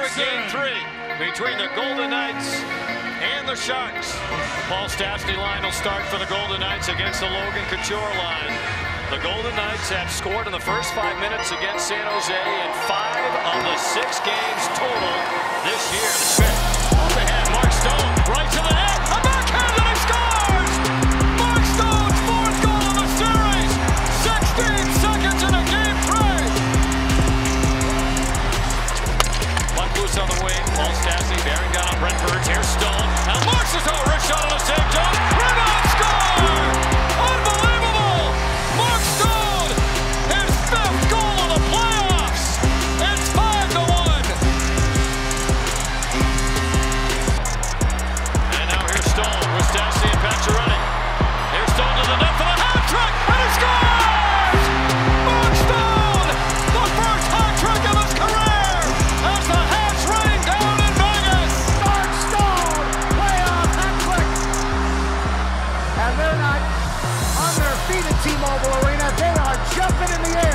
to Game 3 between the Golden Knights and the Sharks. Paul Stastny line will start for the Golden Knights against the Logan Couture line. The Golden Knights have scored in the first 5 minutes against San Jose in 5 of the 6 games total this year. The Schmidt up ahead, Mark Stone right to the net, a backhand and he scores! Mark Stone's 4th goal of the series, 16 seconds into Game 3. Puck loose on the wing, Paul Stastny bearing down on Brent Burns. Here's Stone, now Marks is over, wrist shot on the save, John, rebound, score! Unbelievable! Mark Stone, his 5th goal of the playoffs. It's 5-1. And now here's Stone with Stastny and Pacioretty. Here's Stone to the net for the hat trick, and he scores! Mark Stone, the first hat trick of his career, as the Hats rain down in Vegas. Mark Stone, playoff hat trick, and they're not on their feet at T-Mobile Arena. They are jumping in the air.